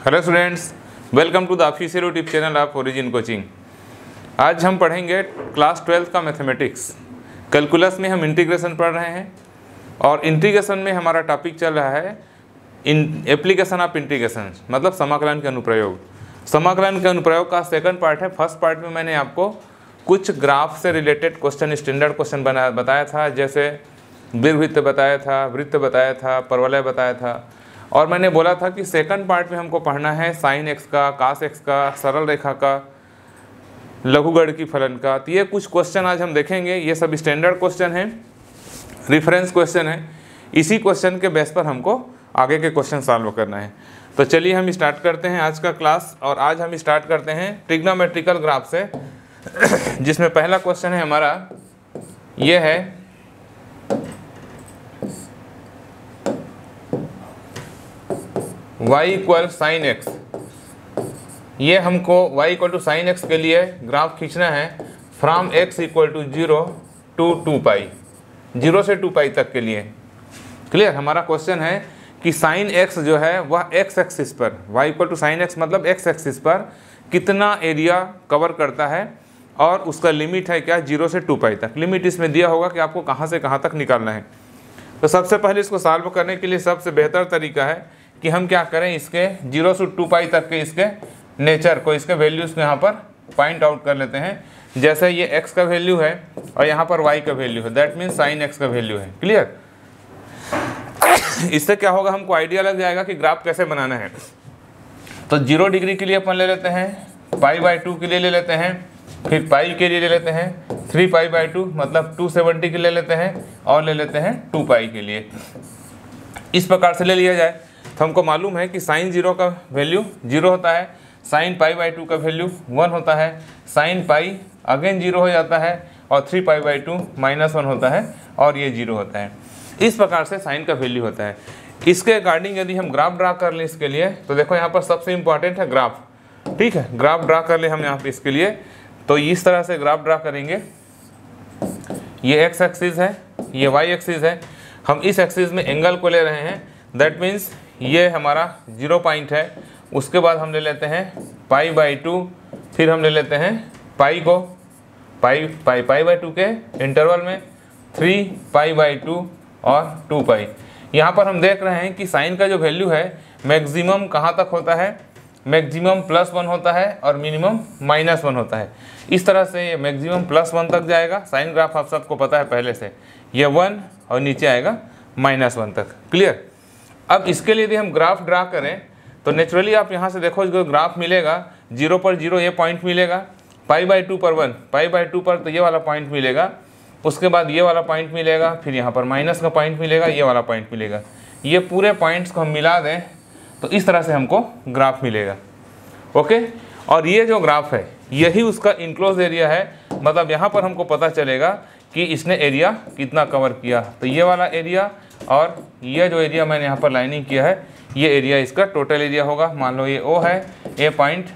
Hello students, welcome to the official YouTube channel of Origin Coaching. आज हम पढ़ेंगे class 12 का मैथमेटिक्स। कैलकुलस में हम इंटीग्रेशन पढ़ रहे हैं और इंटीग्रेशन में हमारा टॉपिक चल रहा है एप्लीकेशन ऑफ इंटीग्रेशन, मतलब समाकलन के अनुप्रयोग। समाकलन के अनुप्रयोग का सेकंड पार्ट है। फर्स्ट पार्ट में मैंने आपको कुछ ग्राफ से रिलेटेड क्वेश्चन, स्टैंडर्ड क्वेश्चन बताया था, जैसे दीर्घवृत्त बताया था, वृत्त बताया था, परवलय बताया था। और मैंने बोला था कि सेकंड पार्ट में हमको पढ़ना है साइन एक्स का, कास एक्स का, सरल रेखा का, लघुगढ़ की फलन का। तो ये कुछ क्वेश्चन आज हम देखेंगे। ये सब स्टैंडर्ड क्वेश्चन हैं, रिफरेंस क्वेश्चन है। इसी क्वेश्चन के बेस पर हमको आगे के क्वेश्चन सॉल्व करना है। तो चलिए हम स्टार्ट करते हैं आज का क्लास। और आज हम स्टार्ट करते हैं ट्रिग्नोमेट्रिकल ग्राफ से, जिसमें पहला क्वेश्चन है हमारा, ये है y इक्वल साइन एक्स। ये हमको y equal to sine x के लिए ग्राफ खींचना है from x equal to 0 to 2 pi, 0 से 2 पाई तक के लिए। क्लियर? हमारा क्वेश्चन है कि साइन x जो है वह x एक्सिस पर, y equal to sine x मतलब x एक्सिस पर कितना एरिया कवर करता है और उसका लिमिट है क्या, 0 से 2 पाई तक। लिमिट इसमें दिया होगा कि आपको कहाँ से कहाँ तक निकालना है। तो सबसे पहले इसको सॉल्व करने के लिए सबसे बेहतर तरीका है कि हम क्या करें, इसके 0 से 2 पाई तक के इसके नेचर को, इसके वैल्यूज़ को यहाँ पर पॉइंट आउट कर लेते हैं। जैसे ये x का वैल्यू है और यहाँ पर y का वैल्यू है, दैट मीन्स साइन x का वैल्यू है। क्लियर? इससे क्या होगा, हमको आइडिया लग जाएगा कि ग्राफ कैसे बनाना है। तो 0 डिग्री के लिए अपन ले लेते हैं, π/2 के लिए ले लेते हैं, फिर पाई के लिए ले लेते हैं 3π/2 मतलब 270 के लिए लेते हैं, और ले लेते हैं 2 पाई के लिए। इस प्रकार से ले लिया जाए तो हमको मालूम है कि साइन 0 का वैल्यू 0 होता है, साइन π/2 का वैल्यू 1 होता है, साइन पाई अगेन 0 हो जाता है, और 3π/2 -1 होता है, और ये 0 होता है। इस प्रकार से साइन का वैल्यू होता है। इसके अकॉर्डिंग यदि हम ग्राफ ड्रा कर लें इसके लिए, तो देखो यहाँ पर सबसे इंपॉर्टेंट है ग्राफ। ठीक है, ग्राफ ड्रा कर ले हम यहाँ पर इसके लिए। तो इस तरह से ग्राफ ड्रा करेंगे। ये x एक्सिस है, ये y एक्सिस है। हम इस एक्सिस में एंगल को ले रहे हैं, दैट मीन्स ये हमारा 0 पॉइंट है। उसके बाद हम ले लेते हैं π/2, फिर हम ले लेते हैं पाई को, π/2 के इंटरवल में 3π/2 और 2 पाई। यहाँ पर हम देख रहे हैं कि साइन का जो वैल्यू है मैक्सिमम कहाँ तक होता है, मैक्सिमम +1 होता है और मिनिमम -1 होता है। इस तरह से ये मैक्सिमम +1 तक जाएगा। साइन ग्राफ आप सबको पता है पहले से, ये 1 और नीचे आएगा -1 तक। क्लियर? अब इसके लिए यदि हम ग्राफ ड्रा करें तो नेचुरली आप यहाँ से देखो, जो ग्राफ मिलेगा 0 पर 0 ये पॉइंट मिलेगा, π/2 पर 1, π/2 पर तो ये वाला पॉइंट मिलेगा, उसके बाद ये वाला पॉइंट मिलेगा, फिर यहाँ पर माइनस का पॉइंट मिलेगा, ये वाला पॉइंट मिलेगा। ये पूरे पॉइंट्स को हम मिला दें तो इस तरह से हमको ग्राफ मिलेगा। ओके, और ये जो ग्राफ है यही उसका इनक्लोज एरिया है, मतलब यहाँ पर हमको पता चलेगा कि इसने एरिया कितना कवर किया। तो ये वाला एरिया और ये जो एरिया मैंने यहाँ पर लाइनिंग किया है, ये एरिया इसका टोटल एरिया होगा। मान लो ये O है, ए पॉइंट,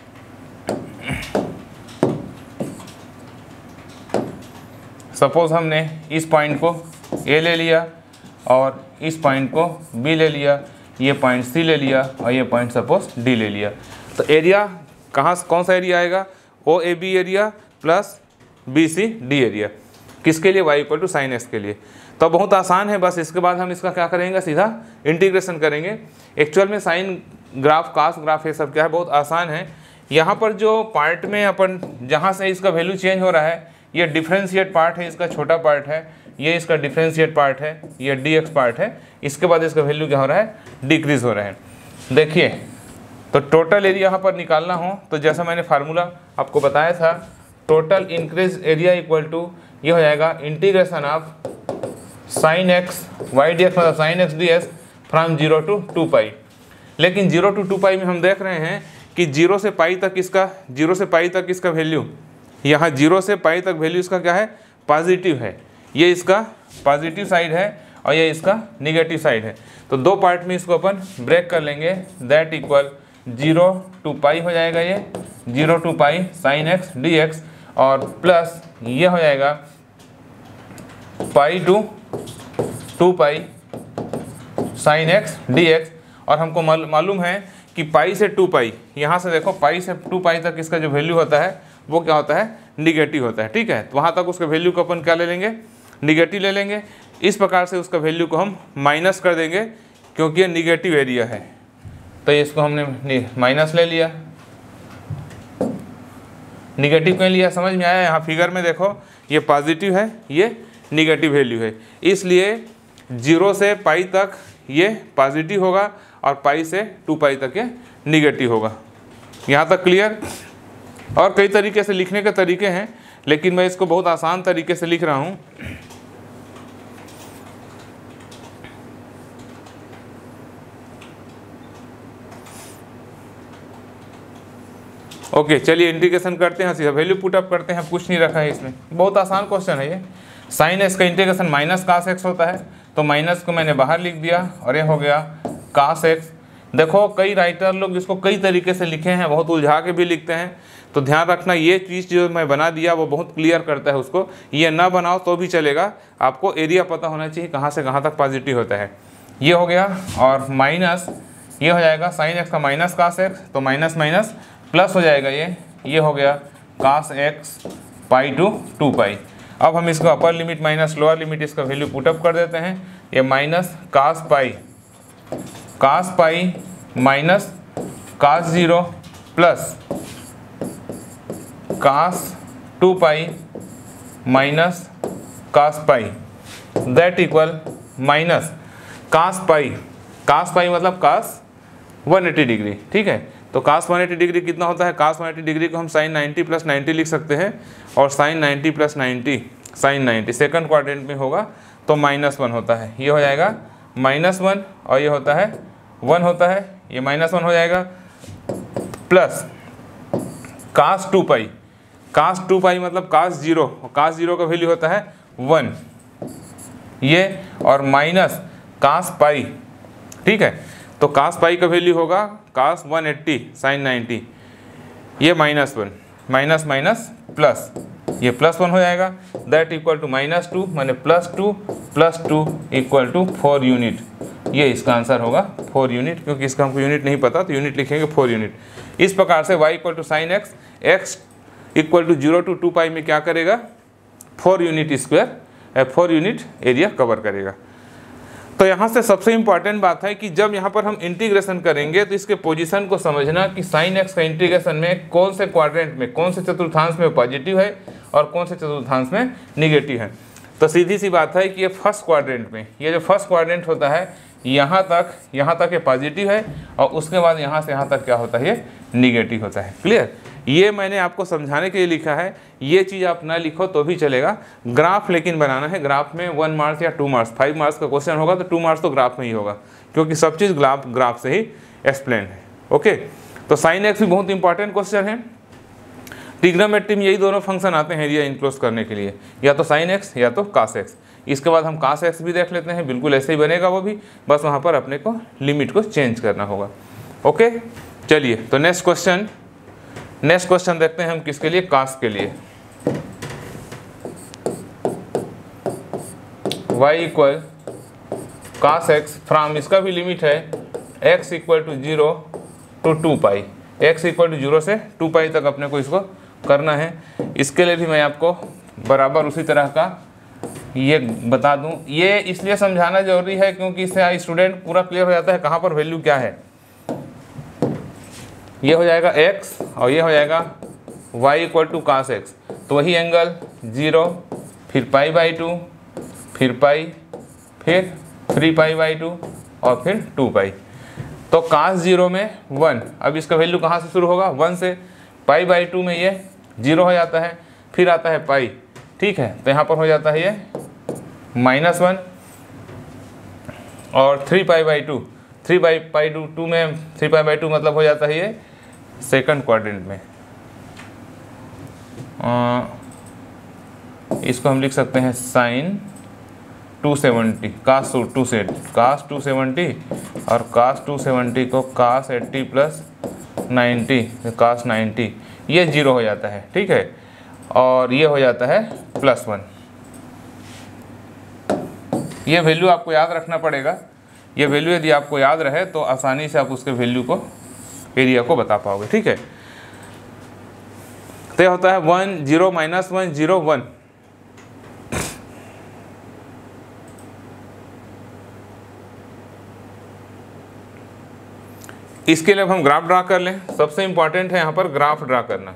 सपोज हमने इस पॉइंट को A ले लिया और इस पॉइंट को B ले लिया, ये पॉइंट C ले लिया और ये पॉइंट सपोज D ले लिया। तो एरिया कौन सा एरिया आएगा, OAB area plus BCD area. किसके लिए? y equal to sine x के लिए। तो बहुत आसान है, बस इसके बाद हम इसका क्या करेंगे, सीधा इंटीग्रेशन करेंगे। एक्चुअल में साइन ग्राफ, कास ग्राफ, ये सब क्या है, बहुत आसान है। यहाँ पर जो पार्ट में अपन जहाँ से इसका वैल्यू चेंज हो रहा है, ये डिफ्रेंशिएट पार्ट है, इसका छोटा पार्ट है, ये इसका डिफ्रेंशिएट पार्ट है, ये dx पार्ट है। इसके बाद इसका वैल्यू क्या हो रहा है, डिक्रीज हो रहा है। देखिए, तो टोटल एरिया यहाँ पर निकालना हो तो जैसा मैंने फार्मूला आपको बताया था, total increase area equal to ये हो जाएगा integration of sine x y d x, मतलब sine x d x from 0 to 2 pi. लेकिन 0 टू 2 पाई में हम देख रहे हैं कि 0 से पाई तक इसका वैल्यू, यहाँ 0 से पाई तक वैल्यू इसका क्या है, पॉजिटिव है। ये इसका पॉजिटिव साइड है और ये इसका निगेटिव साइड है। तो दो पार्ट में इसको अपन ब्रेक कर लेंगे, दैट इक्वल 0 टू पाई हो जाएगा, ये 0 to pi sine x d x, और प्लस ये हो जाएगा pi to 2 pi sine x d x. और हमको मालूम है कि पाई से 2 पाई, यहाँ से देखो पाई से 2 पाई तक इसका जो वैल्यू होता है वो क्या होता है, निगेटिव होता है। ठीक है, तो वहाँ तक उसके वैल्यू को अपन क्या ले लेंगे, निगेटिव ले लेंगे। इस प्रकार से उसका वैल्यू को हम माइनस कर देंगे क्योंकि ये निगेटिव एरिया है, तो इसको हमने माइनस ले लिया। निगेटिव क्यों लिया समझ में आया? यहाँ फिगर में देखो ये पॉजिटिव है, ये निगेटिव वैल्यू है, इसलिए 0 से पाई तक ये पॉजिटिव होगा और पाई से 2 पाई तक ये निगेटिव होगा। यहाँ तक क्लियर? और कई तरीके से लिखने के तरीके हैं, लेकिन मैं इसको बहुत आसान तरीके से लिख रहा हूँ। ओके चलिए इंटीग्रेशन करते हैं, सीधा वैल्यू पुट अप करते हैं, कुछ नहीं रखा है इसमें, बहुत आसान क्वेश्चन है ये। साइन एक्स का इंटीग्रेशन माइनस कास एक्स होता है, तो माइनस को मैंने बाहर लिख दिया और ये हो गया कास एक्स। देखो कई राइटर लोग इसको कई तरीके से लिखे हैं, बहुत उलझा के भी लिखते हैं, तो ध्यान रखना ये चीज़ जो मैं बना दिया वो बहुत क्लियर करता है उसको। ये ना बनाओ तो भी चलेगा, आपको एरिया पता होना चाहिए कहाँ से कहाँ तक पॉजिटिव होता है। ये हो गया और माइनस ये हो जाएगा साइन एक्स का माइनस कास एक्स, तो माइनस माइनस प्लस हो जाएगा ये हो गया कास एक्स पाई टू 2 पाई। अब हम इसको upper limit minus lower limit इसका वैल्यू पुटअप कर देते हैं। ये minus cos pi minus cos 0 plus cos 2 pi minus cos pi that equal minus cos pi मतलब कास 180 डिग्री। ठीक है, तो कास 180 डिग्री कितना होता है, कास 180 डिग्री को हम साइन 90 प्लस 90 लिख सकते हैं, और sine 90 plus 90 sine 90 second quadrant में होगा तो -1 होता है। ये हो जाएगा -1 और ये होता है 1 होता है, ये -1 हो जाएगा प्लस कास 2 पाई मतलब कास 0, और कास 0 का वैल्यू होता है 1 ये, और माइनस कास पाई। ठीक है, तो कास पाई का वैल्यू होगा कास 180 साइन 90, ये -1 माइनस माइनस प्लस, ये +1 हो जाएगा दैट इक्वल टू -2 माने +2 इक्वल टू 4 यूनिट। ये इसका आंसर होगा 4 यूनिट, क्योंकि इसका हमको यूनिट नहीं पता तो यूनिट लिखेंगे 4 यूनिट। इस प्रकार से y equal to sine x equal to 0 to 2 pi में क्या करेगा, 4 unit square 4 unit area cover करेगा। तो यहाँ से सबसे इम्पॉर्टेंट बात है कि जब यहाँ पर हम इंटीग्रेशन करेंगे तो इसके पोजीशन को समझना कि साइन एक्स का इंटीग्रेशन में कौन से क्वाड्रेंट में, कौन से चतुर्थांश में पॉजिटिव है और कौन से चतुर्थांश में निगेटिव है। तो सीधी सी बात है कि ये फर्स्ट क्वाड्रेंट में, ये जो फर्स्ट क्वाड्रेंट होता है यहाँ तक ये पॉजिटिव है, और उसके बाद यहाँ से यहाँ तक क्या होता है, ये निगेटिव होता है। क्लियर? ये मैंने आपको समझाने के लिए लिखा है, ये चीज़ आप ना लिखो तो भी चलेगा। ग्राफ लेकिन बनाना है, ग्राफ में 1 मार्क्स या 2 मार्क्स, 5 मार्क्स का क्वेश्चन होगा तो 2 मार्क्स तो ग्राफ में ही होगा, क्योंकि सब चीज़ ग्राफ से ही एक्सप्लेन है। ओके, तो साइन एक्स भी बहुत इंपॉर्टेंट क्वेश्चन है। ट्रिग्नोमेट्री में यही दोनों फंक्शन आते हैं एरिया इनक्लोज करने के लिए, या तो साइन एक्स या तो कास एक्स। इसके बाद हम कास एक्स भी देख लेते हैं, बिल्कुल ऐसे ही बनेगा वो भी, बस वहाँ पर अपने को लिमिट को चेंज करना होगा। ओके चलिए, तो नेक्स्ट क्वेश्चन देखते हैं हम किसके लिए, कास के लिए। y equal cos x from, इसका भी लिमिट है x equal to 0 to 2 pi, x equal to 0 से 2 पाई तक अपने को इसको करना है। इसके लिए भी मैं आपको बराबर उसी तरह का ये बता दूं, ये इसलिए समझाना जरूरी है क्योंकि इससे स्टूडेंट पूरा क्लियर हो जाता है कहाँ पर वैल्यू क्या है। ये हो जाएगा x और ये हो जाएगा y equal to cos x, तो वही एंगल 0 फिर π/2 फिर पाई फिर 3π/2 और फिर 2 पाई। तो कास 0 में 1, अब इसका वैल्यू कहाँ से शुरू होगा, 1 से। π/2 में ये 0 हो जाता है, फिर आता है पाई। ठीक है, तो यहाँ पर हो जाता है ये -1 और 3π/2, 3π/2 में 3π/2 मतलब हो जाता है ये सेकंड क्वाड्रेंट में। इसको हम लिख सकते हैं साइन 270 कास 270 और कास 270 को कास 80 प्लस 90 कास 90, ये 0 हो जाता है। ठीक है, और ये हो जाता है +1। ये वैल्यू आपको याद रखना पड़ेगा, ये वैल्यू यदि आपको याद रहे तो आसानी से आप उसके वैल्यू को एरिया को बता पाओगे। ठीक है, तो होता है 1 0 -1 0 1। इसके लिए अब हम ग्राफ ड्रा कर लें। सबसे इंपॉर्टेंट है यहाँ पर ग्राफ ड्रा करना।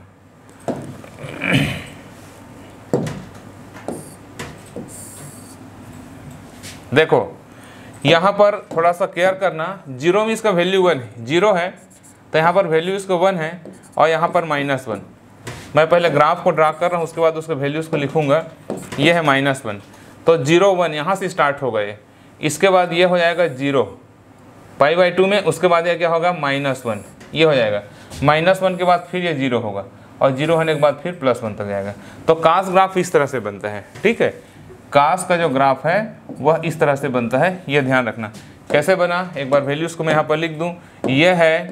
देखो यहाँ पर थोड़ा सा केयर करना, 0 में इसका वैल्यू 1 है, 0 है तो यहाँ पर वैल्यू इसको 1 है और यहाँ पर -1। मैं पहले ग्राफ को ड्रा कर रहा हूँ, उसके बाद उसके वैल्यूज़ को लिखूँगा। ये है -1, तो 0 1 यहाँ से स्टार्ट होगा ये। इसके बाद ये हो जाएगा 0 π/2 में, उसके बाद ये क्या होगा -1, ये हो जाएगा। -1 के बाद फिर ये 0 होगा और 0 होने के बाद फिर +1 तक जाएगा। तो कास ग्राफ इस तरह से बनता है। ठीक है, कास का जो ग्राफ है वह इस तरह से बनता है, ये ध्यान रखना। कैसे बना, एक बार वैल्यूज़ को मैं यहाँ पर लिख दूँ। ये है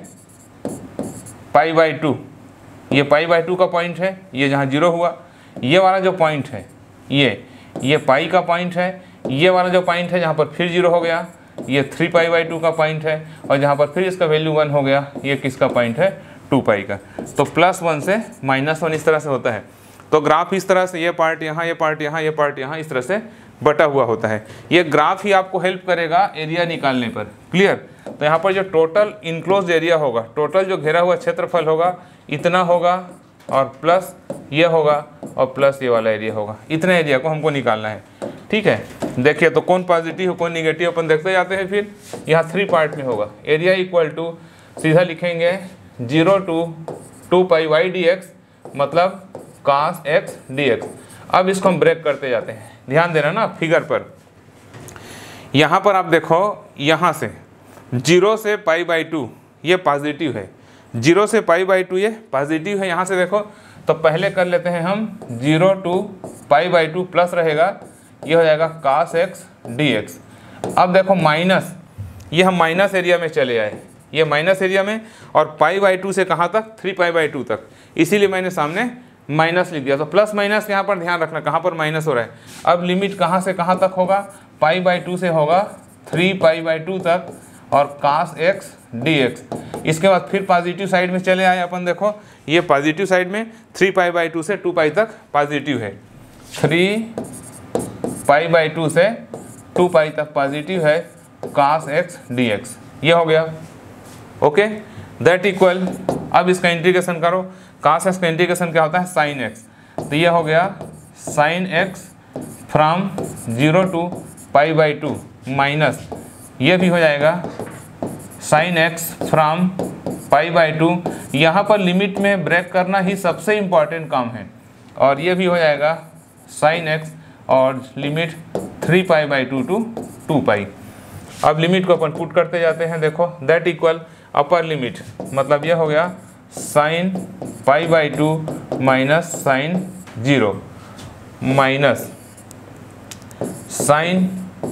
π/2, ये π/2 का पॉइंट है, ये जहाँ 0 हुआ। ये वाला जो पॉइंट है ये पाई का पॉइंट है। ये वाला जो पॉइंट है जहाँ पर फिर 0 हो गया, ये 3π/2 का पॉइंट है। और जहाँ पर फिर इसका वैल्यू 1 हो गया, ये किसका पॉइंट है, 2π का। तो +1 से -1 इस तरह से होता है। तो ग्राफ इस तरह से, ये पार्ट यहाँ, ये पार्ट यहाँ, ये पार्ट यहाँ, इस तरह से बटा हुआ होता है। ये ग्राफ ही आपको हेल्प करेगा एरिया निकालने पर। क्लियर। तो यहाँ पर जो टोटल इनक्लोज्ड एरिया होगा, टोटल जो घेरा हुआ क्षेत्रफल होगा, इतना होगा और प्लस ये होगा और प्लस ये वाला एरिया होगा। इतने एरिया को हमको निकालना है। ठीक है, देखिए तो कौन पॉजिटिव कौन निगेटिव अपन देखते जाते हैं। फिर यहाँ 3 पार्ट में होगा। एरिया इक्वल टू सीधा लिखेंगे 0 to 2πy dx, मतलब cos x dx। अब इसको हम ब्रेक करते जाते हैं, ध्यान देना ना फिगर पर। यहाँ पर आप देखो, यहाँ से 0 से π/2 ये पॉजिटिव है, 0 से π/2 ये पॉजिटिव है। यहाँ से देखो तो पहले कर लेते हैं हम 0 to π/2 प्लस रहेगा, ये हो जाएगा cos x dx। अब देखो माइनस, ये हम माइनस एरिया में चले आए, ये माइनस एरिया में, और π/2 से कहाँ तक, 3π/2 तक, इसीलिए मैंने सामने माइनस लिख दिया। तो प्लस माइनस यहाँ पर ध्यान रखना, कहाँ पर माइनस हो रहा है। अब लिमिट कहाँ से कहाँ तक होगा, π/2 से होगा 3π/2 तक और cos x dx। इसके बाद फिर पॉजिटिव साइड में चले आए अपन। देखो ये पॉजिटिव साइड में 3π/2 से 2π तक पॉजिटिव है, 3π/2 से 2π तक पॉजिटिव है, cos x dx ये हो गया। ओके, दैट इक्वल, अब इसका इंटीग्रेशन करो। cos x का इंटीग्रेशन क्या होता है, sin x। तो ये हो गया sin x from 0 to π/2 minus, ये भी हो जाएगा sin x फ्रॉम π/2। यहाँ पर लिमिट में ब्रेक करना ही सबसे इम्पॉर्टेंट काम है, और ये भी हो जाएगा sin x और लिमिट 3π/2 to 2π। अब लिमिट को अपन पुट करते जाते हैं। देखो दैट इक्वल अपर लिमिट, मतलब ये हो गया sin π/2 minus sin 0 minus sin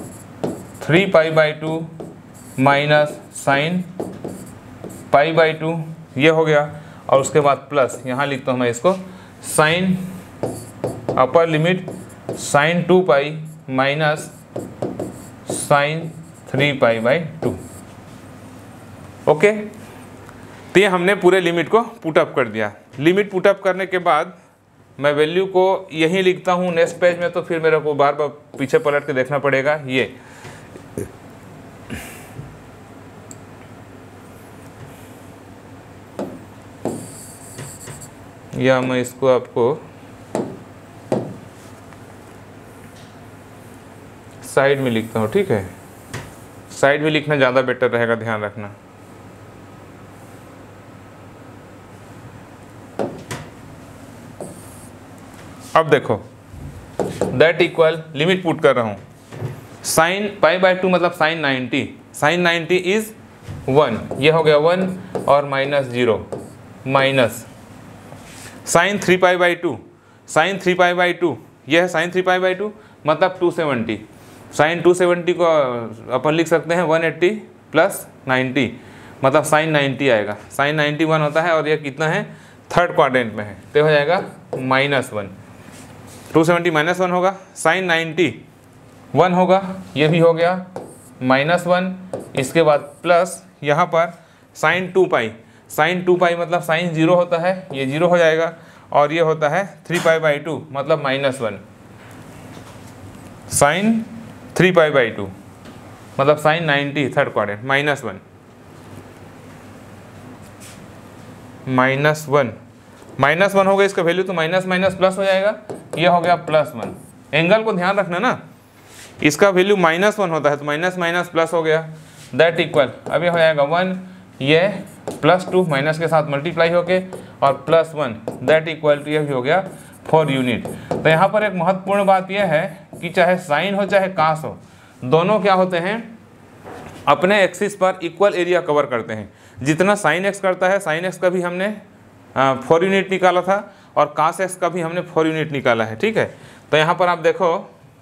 3π/2 minus sin π/2, ये हो गया। और उसके बाद प्लस, यहाँ लिखता हूँ मैं इसको, sin upper limit sin 2π minus sin 3π/2। Okay, तो ये हमने पूरे लिमिट को पुटअप कर दिया। लिमिट पुटअप करने के बाद मैं वैल्यू को यहीं लिखता हूँ नेक्स्ट पेज में, तो फिर मेरे को बार बार पीछे पलट के देखना पड़ेगा। ये या मैं इसको आपको साइड में लिखता हूँ। ठीक है, साइड में लिखना ज़्यादा बेटर रहेगा, ध्यान रखना। अब देखो दैट इक्वल, लिमिट पुट कर रहा हूँ, sin π/2 मतलब sin 90, sin 90 इज 1, ये हो गया 1 और माइनस 0 माइनस sin 3π/2, sin 3π/2 ये है sin 3π/2 मतलब 270। sin 270 को अपन लिख सकते हैं 180 प्लस 90, मतलब sin 90 आएगा। sin 90 1 होता है और ये कितना है, थर्ड क्वाड्रेंट में है, तो हो जाएगा -1। 270 -1 होगा, sin 90 1 होगा, ये भी हो गया -1। इसके बाद प्लस यहाँ पर sin 2π, साइन 2 पाई मतलब साइन 0 होता है, ये 0 हो जाएगा, और ये होता है 3π/2 मतलब -1, साइन 3π/2 मतलब साइन 90 थर्ड क्वाड्रेंट -1 -1 हो गया इसका वैल्यू, तो माइनस माइनस प्लस हो जाएगा, ये हो गया +1। एंगल को ध्यान रखना ना, इसका वैल्यू -1 होता है तो माइनस माइनस प्लस हो गया, दैट इक्वल अभी हो जाएगा 1, ये +2 माइनस के साथ मल्टीप्लाई होके और +1 दैट इक्वल टू ये भी हो गया 4 यूनिट। तो यहाँ पर एक महत्वपूर्ण बात यह है कि चाहे साइन हो चाहे कास हो, दोनों क्या होते हैं, अपने एक्सिस पर इक्वल एरिया कवर करते हैं। जितना साइन एक्स करता है, साइन एक्स का भी हमने 4 यूनिट निकाला था और कास एक्स का भी हमने 4 यूनिट निकाला है, ठीक है। तो यहाँ पर आप देखो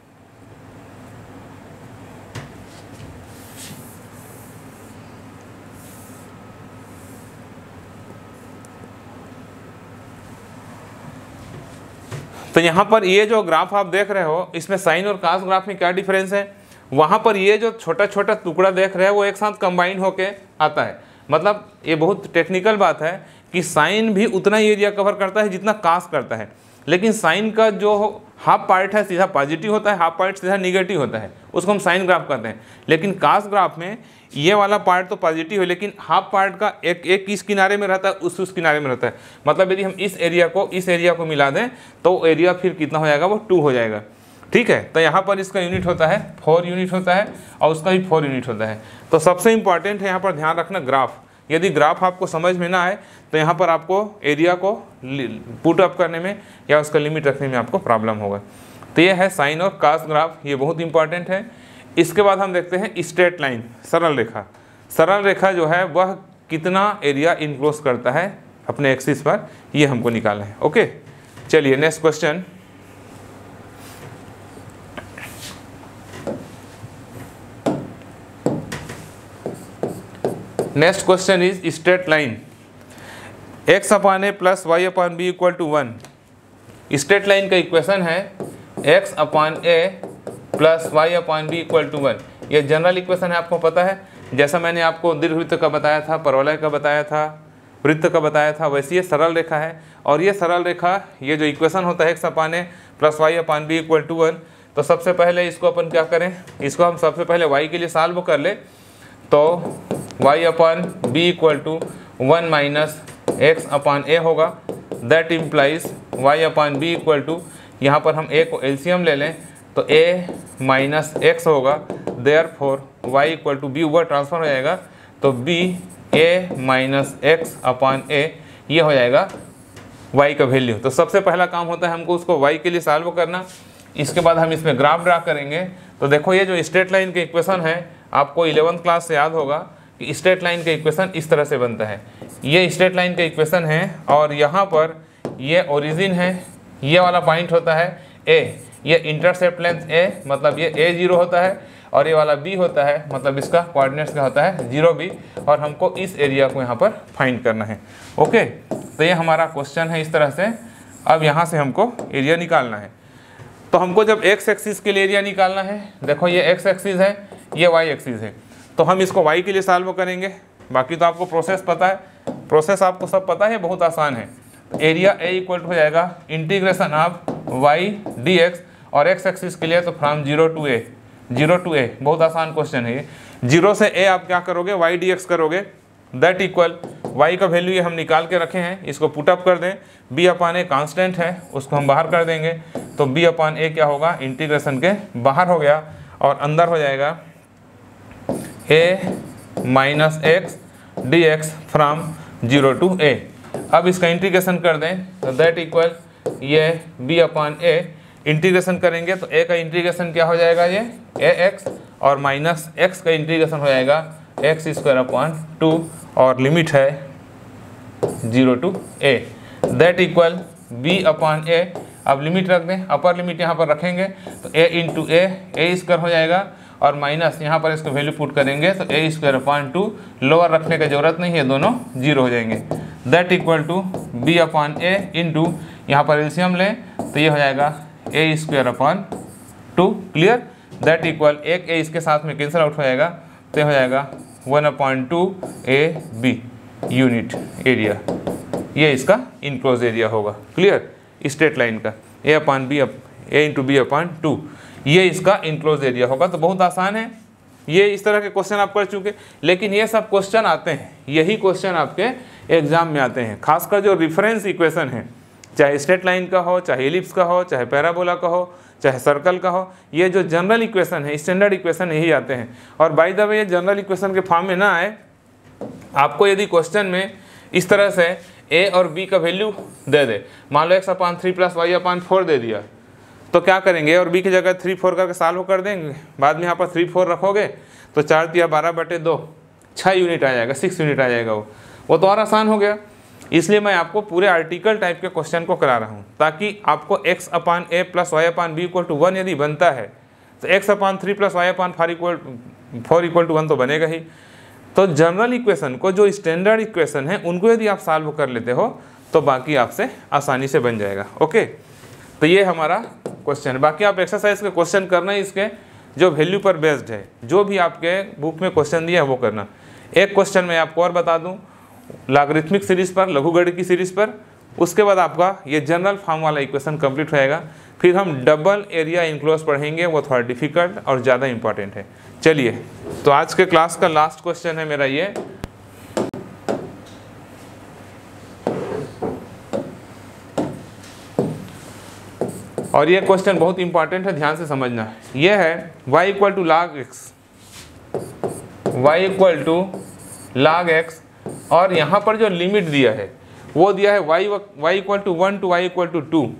तो यहाँ पर ये जो ग्राफ आप देख रहे हो, इसमें साइन और कास ग्राफ में क्या डिफरेंस है, वहाँ पर ये जो छोटा छोटा टुकड़ा देख रहे हैं वो एक साथ कंबाइन होके आता है। मतलब ये बहुत टेक्निकल बात है कि साइन भी उतना ही एरिया कवर करता है जितना कास करता है, लेकिन साइन का जो हाफ पार्ट है सीधा पॉजिटिव होता है, हाफ पार्ट सीधा निगेटिव होता है, उसको हम साइन ग्राफ कहते हैं। लेकिन कास ग्राफ में ये वाला पार्ट तो पॉजिटिव है, लेकिन हाफ पार्ट का एक इस किनारे में रहता है, उस किनारे में रहता है। मतलब यदि हम इस एरिया को मिला दें तो एरिया फिर कितना हो जाएगा, वो 2 हो जाएगा, ठीक है। तो यहाँ पर इसका यूनिट होता है 4 यूनिट होता है और उसका भी 4 यूनिट होता है। तो सबसे इंपॉर्टेंट है यहाँ पर ध्यान रखना ग्राफ। यदि ग्राफ आपको समझ में ना आए तो यहाँ पर आपको एरिया को पुट अप करने में या उसका लिमिट रखने में आपको प्रॉब्लम होगा। तो ये है साइन और कास ग्राफ, ये बहुत इंपॉर्टेंट है। इसके बाद हम देखते हैं स्ट्रेट लाइन, सरल रेखा। सरल रेखा जो है वह कितना एरिया इनक्लोज करता है अपने एक्सिस पर, ये हमको निकालना है। ओके, चलिए next question. Next question is straight line x/a + y/b = 1। Straight line का इक्वेशन है x/a + y/b = 1। ये जनरल इक्वेशन है, आपको पता है। जैसा मैंने आपको दीर्घवृत्त का बताया था, परवलय का बताया था, वृत्त का बताया था, वैसे ये सरल रेखा है। और ये सरल रेखा, ये जो इक्वेशन होता है x/a + y/b = 1, तो सबसे पहले इसको अपन क्या करें, इसको हम सबसे पहले y के लिए सॉल्व कर ले। तो y/b = 1 - x/a होगा। दैट इम्प्लाइज y/b = यहाँ पर हम a को एलसीएम ले लें तो a - x होगा। देयरफॉर y = b ऊपर ट्रांसफर हो जाएगा, तो b a - x/a ये हो जाएगा y का वैल्यू। तो सबसे पहला काम होता है हमको उसको y के लिए सॉल्व करना। इसके बाद हम इसमें ग्राफ ड्रा करेंगे। तो देखो ये जो स्ट्रेट लाइन के इक्वेशन है, आपको 11th क्लास से याद होगा कि स्ट्रेट लाइन का इक्वेशन इस तरह से बनता है। ये स्ट्रेट लाइन का इक्वेशन है और यहाँ पर ये ओरिजिन है, ये वाला पॉइंट होता है a, ये इंटरसेप्ट लेंथ a, मतलब ये a0 होता है, और ये वाला b होता है, मतलब इसका कोऑर्डिनेट्स क्या होता है 0b, और हमको इस एरिया को यहाँ पर फाइंड करना है। ओके, तो ये हमारा क्वेश्चन है इस तरह से। अब यहाँ से हमको एरिया निकालना है। तो हमको जब x एक्सिस के लिए एरिया निकालना है, देखो ये x एक्सिस है, ये y एक्सिस है, तो हम इसको y के लिए सॉल्व करेंगे। बाकी तो आपको प्रोसेस पता है, प्रोसेस आपको सब पता है, बहुत आसान है। एरिया a = हो जाएगा इंटीग्रेशन ऑफ y dx, और x एक्सिस के लिए तो फ्रॉम 0 to a, बहुत आसान क्वेश्चन है ये। 0 से a आप क्या करोगे, y dx करोगे। दैट इक्वल y का वैल्यू ये हम निकाल के रखे हैं, इसको पुटअप कर दें। b/a कांस्टेंट है, उसको हम बाहर कर देंगे, तो b/a क्या होगा, इंटीग्रेशन के बाहर हो गया, और अंदर हो जाएगा a - x dx from 0 to a। अब इसका इंटीग्रेशन कर दें, तो दैट इक्वल ये b/a इंटीग्रेशन करेंगे तो a का इंटीग्रेशन क्या हो जाएगा, ये ax, और -x का इंटीग्रेशन हो जाएगा x² / 2, और लिमिट है 0 to a। That equal b/a, अब लिमिट रख दें, अपर लिमिट यहाँ पर रखेंगे तो a × a² हो जाएगा, और माइनस यहाँ पर इसको वैल्यू पुट करेंगे तो a² / 2, लोअर रखने की जरूरत नहीं है, दोनों 0 हो जाएंगे। That equal to b/a into यहाँ पर एलसीएम लें तो ये हो जाएगा a² / 2। क्लियर। दैट इक्वल एक a इसके साथ में कैंसिल आउट हो जाएगा, तो ये हो जाएगा 1/2 ab। यूनिट एरिया, ये इसका इनक्लोज एरिया होगा। क्लियर, स्ट्रेट लाइन का A upon B A into B upon 2, ये इसका इनक्लोज एरिया होगा। तो बहुत आसान है, ये इस तरह के क्वेश्चन आप कर चुके। लेकिन ये सब क्वेश्चन आते हैं, यही क्वेश्चन आपके एग्जाम में आते हैं, खासकर जो रेफरेंस इक्वेशन है, चाहे स्ट्रेट लाइन का हो, चाहे एलिप्स का हो, चाहे पैराबोला का हो, चाहे सर्कल का हो, ये जो जनरल इक्वेशन है, स्टैंडर्ड इक्वेशन यही आते हैं। और बाय द वे ये जनरल इक्वेशन के फॉर्म में ना आए, आपको यदि क्वेश्चन में इस तरह से a और b का वैल्यू दे दे, मान लो x upon 3 plus y upon 4 दे दिया, तो क्या करेंगे, और b की जगह 3 4 करके सॉल्व कर देंगे। बाद में यहाँ पर 3 4 रखोगे तो 4 3 12/2 6 यूनिट आ जाएगा, 6 यूनिट आ जाएगा। वो तो और आसान हो गया। इसलिए मैं आपको पूरे आर्टिकल टाइप के क्वेश्चन को करा रहा हूँ, ताकि आपको x upon a plus y upon b equal to 1 यदि बनता है तो x upon 3 plus y upon 4 equal to 1 तो बनेगा ही। तो जनरल इक्वेशन को, जो स्टैंडर्ड इक्वेशन है, उनको यदि आप सॉल्व कर लेते हो तो बाकी आपसे आसानी से बन जाएगा। ओके, तो ये हमारा क्वेश्चन है। बाकी आप एक्सरसाइज के क्वेश्चन करना है, इसके जो वैल्यू पर बेस्ड है, जो भी आपके बुक में क्वेश्चन दिया है वो करना। एक क्वेश्चन मैं आपको और बता दूं, लॉगरिथमिक सीरीज पर, लघुगणित की सीरीज पर, उसके बाद आपका ये जनरल फॉर्म वाला इक्वेशन कंप्लीट होएगा। फिर हम डबल एरिया इनक्लोज पढ़ेंगे, वो थोड़ा डिफिकल्ट और ज़्यादा इंपॉर्टेंट है। चलिए, तो आज के क्लास का लास्ट क्वेश्चन है मेरा ये, और ये क्वेश्चन बहुत इंपॉर्टेंट है, ध्यान से समझना। ये है y equal to log x, y equal to log x, और यहाँ पर जो लिमिट दिया है वो दिया है y equal to 1 to y equal to 2,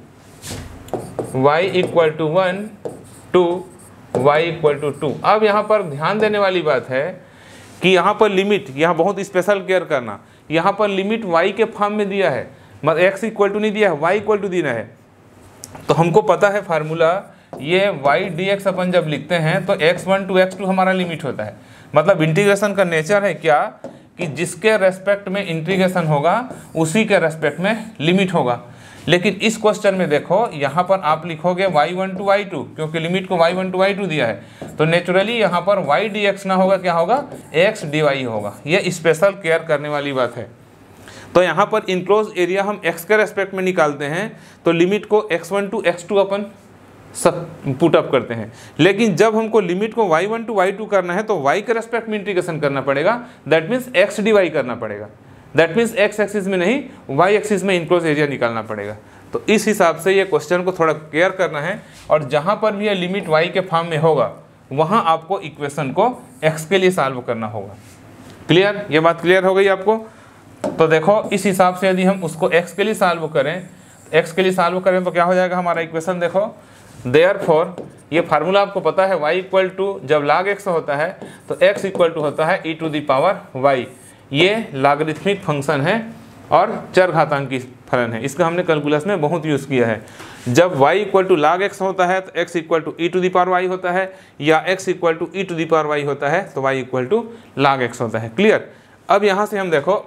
y equal to 1 to y equal to 2। अब यहाँ पर ध्यान देने वाली बात है कि यहाँ पर लिमिट, यहाँ बहुत स्पेशल केयर करना, यहाँ पर लिमिट y के फॉर्म में दिया है, मतलब x इक्वल टू नहीं दिया है, y इक्वल टू देना है। तो हमको पता है फार्मूला, ये y dx अपन जब लिखते हैं तो x1 टू x2 हमारा लिमिट होता है। मतलब इंटीग्रेशन का नेचर है क्या, कि जिसके रेस्पेक्ट में इंटीग्रेशन होगा उसी के रेस्पेक्ट में लिमिट होगा। लेकिन इस क्वेश्चन में देखो, यहाँ पर आप लिखोगे y1 टू y2, क्योंकि लिमिट को y1 टू y2 दिया है, तो नेचुरली यहाँ पर y dx ना होगा, क्या होगा, x dy होगा। ये स्पेशल केयर करने वाली बात है। तो यहाँ पर इनक्लोज एरिया हम x के रेस्पेक्ट में निकालते हैं, तो लिमिट को x1 टू x2 अपन सब पुट अप करते हैं। लेकिन जब हमको लिमिट को y1 टू y2 करना है तो y के रेस्पेक्ट में इंटीग्रेशन करना पड़ेगा, दैट मीन्स x dy करना पड़ेगा। दैट मीन्स x एक्सिस में नहीं, y एक्सिस में इनक्लोज एरिया निकालना पड़ेगा। तो इस हिसाब से ये क्वेश्चन को थोड़ा केयर करना है, और जहाँ पर भी ये लिमिट y के फॉर्म में होगा वहाँ आपको इक्वेशन को x के लिए सॉल्व करना होगा। क्लियर, ये बात क्लियर हो गई आपको। तो देखो, इस हिसाब से यदि हम उसको x के लिए सॉल्व करें, x के लिए सॉल्व करें तो क्या हो जाएगा हमारा इक्वेशन, देखो, देयरफॉर ये फार्मूला आपको पता है, y इक्वल टू जब log x होता है तो x इक्वल टू होता है e to the power y। ये लॉगरिथमिक फंक्शन है और चर घातांकी फलन है, इसका हमने कैलकुलस में बहुत यूज़ किया है। जब y equal to log x होता है तो x equal to e to the power y होता है, या x equal to e to the power y होता है तो y equal to log x होता है। क्लियर। अब यहाँ से हम देखो,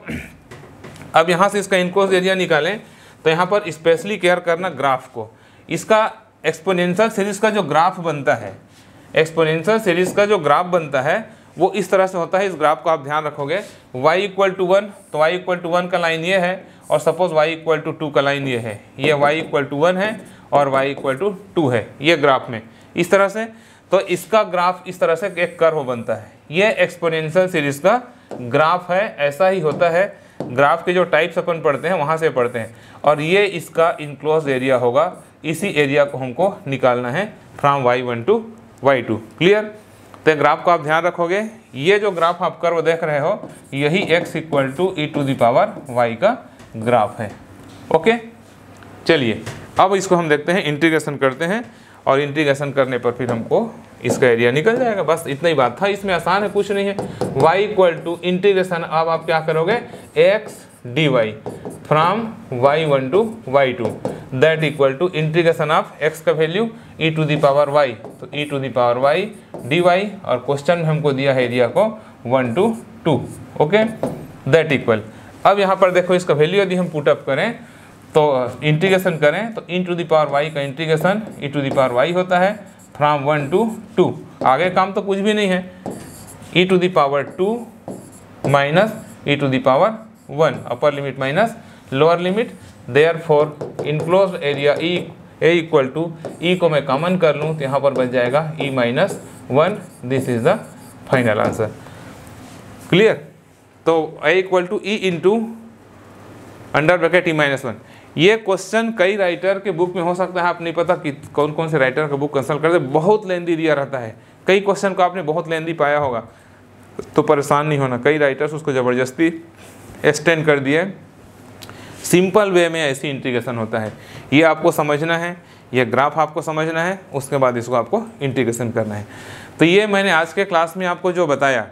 अब यहाँ से इसका इनक्लोज एरिया निकालें तो यहाँ पर स्पेशली केयर करना ग्राफ को। इसका एक्सपोनेंशियल सीरीज का जो ग्राफ बनता है, एक्सपोनेंशियल सीरीज का जो ग्राफ बनता है वो इस तरह से होता है। इस ग्राफ को आप ध्यान रखोगे, y इक्वल टू 1 तो y इक्वल टू 1 का लाइन ये है, और सपोज y इक्वल टू 2 का लाइन ये है। ये y इक्वल टू 1 है और y इक्वल टू 2 है ये ग्राफ में, इस तरह से। तो इसका ग्राफ इस तरह से एक कर्व बनता है, ये एक्सपोनेंशियल सीरीज का ग्राफ है। ऐसा ही होता है, ग्राफ के जो टाइप्स अपन पढ़ते हैं वहाँ से पढ़ते हैं। और ये इसका इनक्लोज एरिया होगा, इसी एरिया को हमको निकालना है from y1 to y2। Clear. तो ग्राफ को आप ध्यान रखोगे, ये जो ग्राफ आप कर्व देख रहे हो यही x equal to e to the power y का ग्राफ है। ओके, चलिए अब इसको हम देखते हैं, इंटीग्रेशन करते हैं, और इंटीग्रेशन करने पर फिर हमको इसका एरिया निकल जाएगा। बस इतना ही बात था, इसमें आसान है, कुछ नहीं है। y इक्वल टू इंटीग्रेशन, अब आप क्या करोगे, x dy from y1 to y2 that equal to integration of x का value e to the power y, तो e to the power y dy, और क्वेश्चन में हमको दिया है एरिया को 1 टू 2। ओके, दैट इक्वल, अब यहाँ पर देखो इसका वैल्यू यदि हम पुट अप करें तो इंटीग्रेशन करें तो e to the power y का integration e to the power y होता है फ्रॉम 1 टू 2। आगे काम तो कुछ भी नहीं है, e टू द पावर 2 minus e to the power 1 upper limit minus lower limit, therefore enclosed area A equal to e को मैं कॉमन कर लूँ तो यहाँ पर बच जाएगा e minus 1। This is the final answer. Clear? तो A equal to e into under bracket e minus 1। ये क्वेश्चन कई राइटर के बुक में हो सकता है, आप नहीं पता कि कौन कौन से राइटर का बुक कंसल्ट करते, बहुत लेंदी दिया रहता है। कई क्वेश्चन को आपने बहुत लेंदी पाया होगा, तो परेशान नहीं होना। कई राइटर्स उसको ज़बरदस्ती एक्सटेंड कर दिए। सिंपल वे में ऐसी इंटीग्रेशन होता है, ये आपको समझना है, ये ग्राफ आपको समझना है, उसके बाद इसको आपको इंटीग्रेशन करना है। तो ये मैंने आज के क्लास में आपको जो बताया,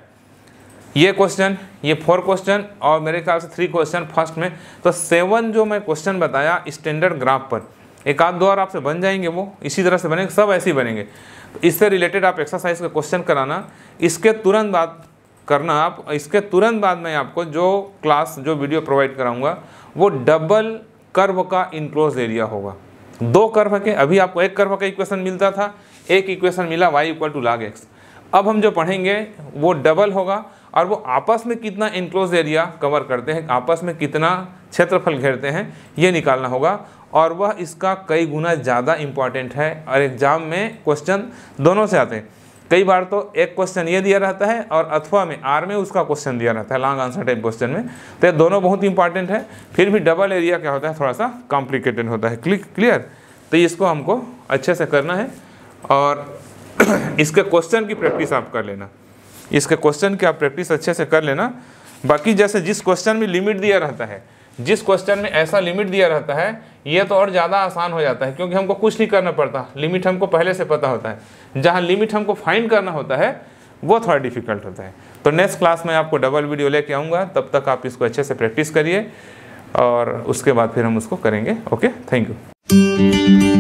ये क्वेश्चन, ये 4 क्वेश्चन और मेरे ख्याल से 3 क्वेश्चन फर्स्ट में, तो 7 जो मैं क्वेश्चन बताया स्टैंडर्ड ग्राफ पर, एक आध दो और आपसे बन जाएंगे, वो इसी तरह से बनेंगे, सब ऐसे ही बनेंगे। तो इससे रिलेटेड आप एक्सरसाइज का क्वेश्चन कराना, इसके तुरंत बाद करना आप, इसके तुरंत बाद मैं आपको जो क्लास जो वीडियो प्रोवाइड कराऊंगा वो डबल कर्व का इनक्लोज एरिया होगा। 2 कर्व के, अभी आपको एक कर्व का इक्वेशन मिलता था, एक इक्वेशन मिला y equal to log x। अब हम जो पढ़ेंगे वो डबल होगा और वो आपस में कितना इनक्लोज एरिया कवर करते हैं, आपस में कितना क्षेत्रफल घेरते हैं, ये निकालना होगा। और वह इसका कई गुना ज़्यादा इम्पॉर्टेंट है और एग्जाम में क्वेश्चन दोनों से आते हैं। कई बार तो एक क्वेश्चन ये दिया रहता है और अथवा में आर में उसका क्वेश्चन दिया रहता है, लॉन्ग आंसर टाइप क्वेश्चन में। तो ये दोनों बहुत इंपॉर्टेंट है। फिर भी डबल एरिया क्या होता है, थोड़ा सा कॉम्प्लिकेटेड होता है। क्लियर? तो इसको हमको अच्छे से करना है और इसके क्वेश्चन की प्रैक्टिस आप कर लेना, इसके क्वेश्चन की आप प्रैक्टिस अच्छे से कर लेना। बाकी जैसे जिस क्वेश्चन में लिमिट दिया रहता है, जिस क्वेश्चन में ऐसा लिमिट दिया रहता है, ये तो और ज़्यादा आसान हो जाता है क्योंकि हमको कुछ नहीं करना पड़ता, लिमिट हमको पहले से पता होता है। जहाँ लिमिट हमको फाइंड करना होता है वो थोड़ा डिफिकल्ट होता है। तो नेक्स्ट क्लास में आपको डबल वीडियो लेके आऊँगा, तब तक आप इसको अच्छे से प्रैक्टिस करिए और उसके बाद फिर हम उसको करेंगे। Okay, thank you.